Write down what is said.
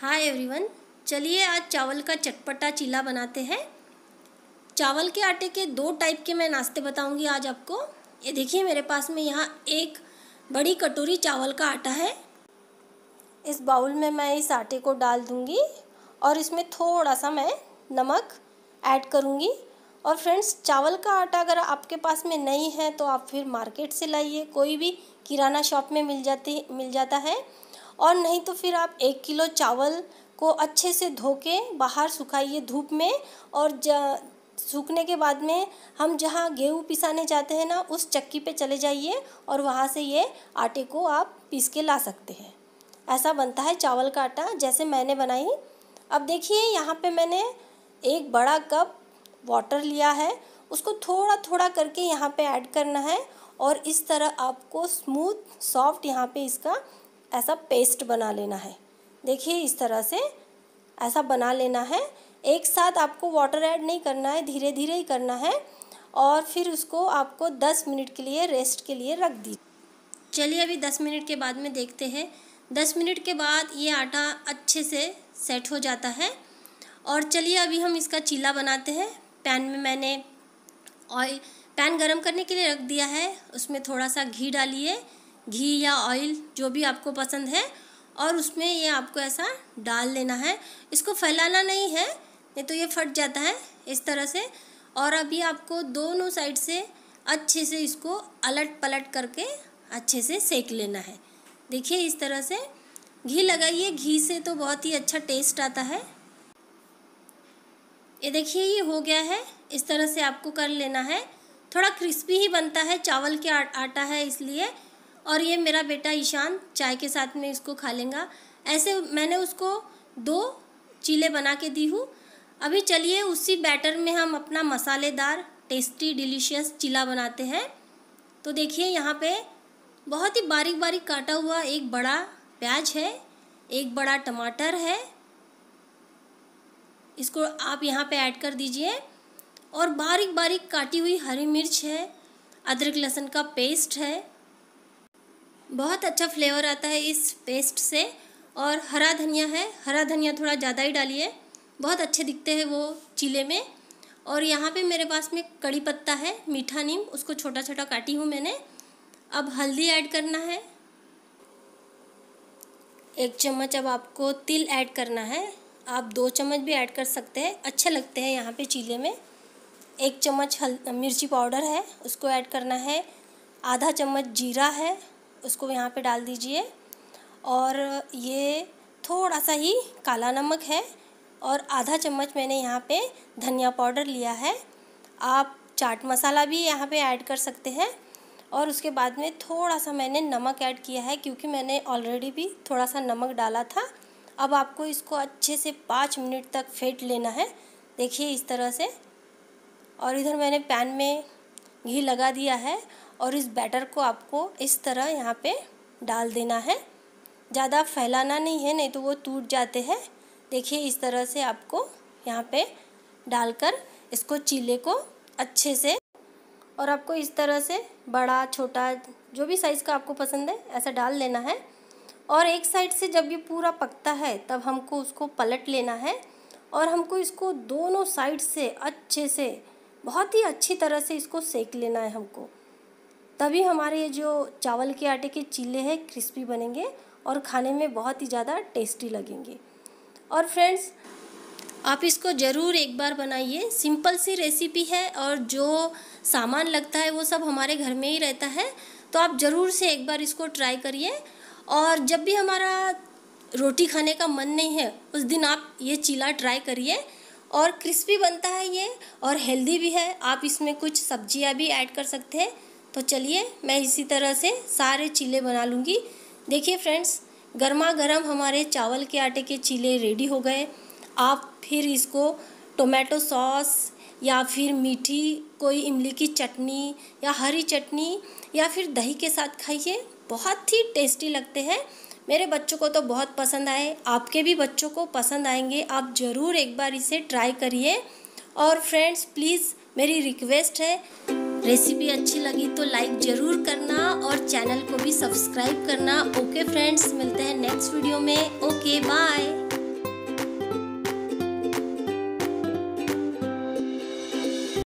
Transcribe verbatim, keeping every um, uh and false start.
Hi everyone, चलिए आज चावल का चटपटा चीला बनाते हैं। चावल के आटे के दो टाइप के मैं नाश्ते बताऊंगी आज आपको। ये देखिए मेरे पास में यहाँ एक बड़ी कटोरी चावल का आटा है। इस बाउल में मैं इस आटे को डाल दूंगी और इसमें थोड़ा सा मैं नमक ऐड करूंगी। और फ्रेंड्स, चावल का आटा अगर आपके पास में नहीं है तो आप फिर मार्केट से लाइए, कोई भी किराना शॉप में मिल जाती मिल जाता है। और नहीं तो फिर आप एक किलो चावल को अच्छे से धो के बाहर सुखाइए धूप में, और सूखने के बाद में हम जहाँ गेहूँ पिसाने जाते हैं ना, उस चक्की पे चले जाइए और वहाँ से ये आटे को आप पीस के ला सकते हैं। ऐसा बनता है चावल का आटा जैसे मैंने बनाई। अब देखिए यहाँ पे मैंने एक बड़ा कप वाटर लिया है, उसको थोड़ा थोड़ा करके यहाँ पे ऐड करना है और इस तरह आपको स्मूथ सॉफ्ट यहाँ पे इसका ऐसा पेस्ट बना लेना है। देखिए इस तरह से ऐसा बना लेना है। एक साथ आपको वाटर ऐड नहीं करना है, धीरे धीरे ही करना है। और फिर उसको आपको दस मिनट के लिए रेस्ट के लिए रख दीजिए। चलिए अभी दस मिनट के बाद में देखते हैं। दस मिनट के बाद ये आटा अच्छे से सेट हो जाता है। और चलिए अभी हम इसका चीला बनाते हैं। पैन में मैंने ऑयल पैन गरम करने के लिए रख दिया है। उसमें थोड़ा सा घी डालिए, घी या ऑयल जो भी आपको पसंद है, और उसमें ये आपको ऐसा डाल लेना है। इसको फैलाना नहीं है, नहीं तो ये फट जाता है इस तरह से। और अभी आपको दोनों साइड से अच्छे से इसको अलट पलट करके अच्छे से सेक लेना है। देखिए इस तरह से घी लगाइए, घी से तो बहुत ही अच्छा टेस्ट आता है। ये देखिए ये हो गया है, इस तरह से आपको कर लेना है। थोड़ा क्रिस्पी ही बनता है, चावल के आटा है इसलिए। और ये मेरा बेटा ईशान चाय के साथ में इसको खा लेगा। ऐसे मैंने उसको दो चीले बना के दी हूँ। अभी चलिए उसी बैटर में हम अपना मसालेदार टेस्टी डिलीशियस चीला बनाते हैं। तो देखिए यहाँ पे बहुत ही बारीक बारीक काटा हुआ एक बड़ा प्याज है, एक बड़ा टमाटर है, इसको आप यहाँ पे ऐड कर दीजिए। और बारीक बारीक काटी हुई हरी मिर्च है, अदरक लहसुन का पेस्ट है। बहुत अच्छा फ्लेवर आता है इस पेस्ट से। और हरा धनिया है, हरा धनिया थोड़ा ज़्यादा ही डालिए, बहुत अच्छे दिखते हैं वो चीले में। और यहाँ पे मेरे पास में कड़ी पत्ता है, मीठा नीम, उसको छोटा छोटा काटी हूँ मैंने। अब हल्दी ऐड करना है, एक चम्मच अब आपको तिल ऐड करना है। आप दो चम्मच भी ऐड कर सकते हैं, अच्छे लगते हैं यहाँ पे चीले में। एक चम्मच हल मिर्ची पाउडर है, उसको ऐड करना है। आधा चम्मच जीरा है, उसको यहाँ पे डाल दीजिए। और ये थोड़ा सा ही काला नमक है, और आधा चम्मच मैंने यहाँ पे धनिया पाउडर लिया है। आप चाट मसाला भी यहाँ पे ऐड कर सकते हैं। और उसके बाद में थोड़ा सा मैंने नमक ऐड किया है, क्योंकि मैंने ऑलरेडी भी थोड़ा सा नमक डाला था। अब आपको इसको अच्छे से पाँच मिनट तक फेंट लेना है। देखिए इस तरह से। और इधर मैंने पैन में घी लगा दिया है, और इस बैटर को आपको इस तरह यहाँ पे डाल देना है। ज़्यादा फैलाना नहीं है, नहीं तो वो टूट जाते हैं। देखिए इस तरह से आपको यहाँ पे डालकर इसको चीले को अच्छे से, और आपको इस तरह से बड़ा छोटा जो भी साइज़ का आपको पसंद है ऐसा डाल लेना है। और एक साइड से जब ये पूरा पकता है तब हमको उसको पलट लेना है, और हमको इसको दोनों साइड से अच्छे से बहुत ही अच्छी तरह से इसको सेक लेना है हमको। तभी हमारे ये जो चावल के आटे के चीले हैं क्रिस्पी बनेंगे और खाने में बहुत ही ज़्यादा टेस्टी लगेंगे। और फ्रेंड्स, आप इसको ज़रूर एक बार बनाइए। सिंपल सी रेसिपी है, और जो सामान लगता है वो सब हमारे घर में ही रहता है। तो आप ज़रूर से एक बार इसको ट्राई करिए। और जब भी हमारा रोटी खाने का मन नहीं है, उस दिन आप ये चीला ट्राई करिए। और क्रिस्पी बनता है ये, और हेल्दी भी है। आप इसमें कुछ सब्जियां भी ऐड कर सकते हैं। तो चलिए मैं इसी तरह से सारे चीले बना लूँगी। देखिए फ्रेंड्स, गर्मा गर्म हमारे चावल के आटे के चीले रेडी हो गए। आप फिर इसको टोमेटो सॉस या फिर मीठी कोई इमली की चटनी या हरी चटनी या फिर दही के साथ खाइए, बहुत ही टेस्टी लगते हैं। मेरे बच्चों को तो बहुत पसंद आए, आपके भी बच्चों को पसंद आएंगे। आप ज़रूर एक बार इसे ट्राई करिए। और फ्रेंड्स, प्लीज़ मेरी रिक्वेस्ट है, रेसिपी अच्छी लगी तो लाइक ज़रूर करना और चैनल को भी सब्सक्राइब करना। ओके फ्रेंड्स, मिलते हैं नेक्स्ट वीडियो में। Okay bye.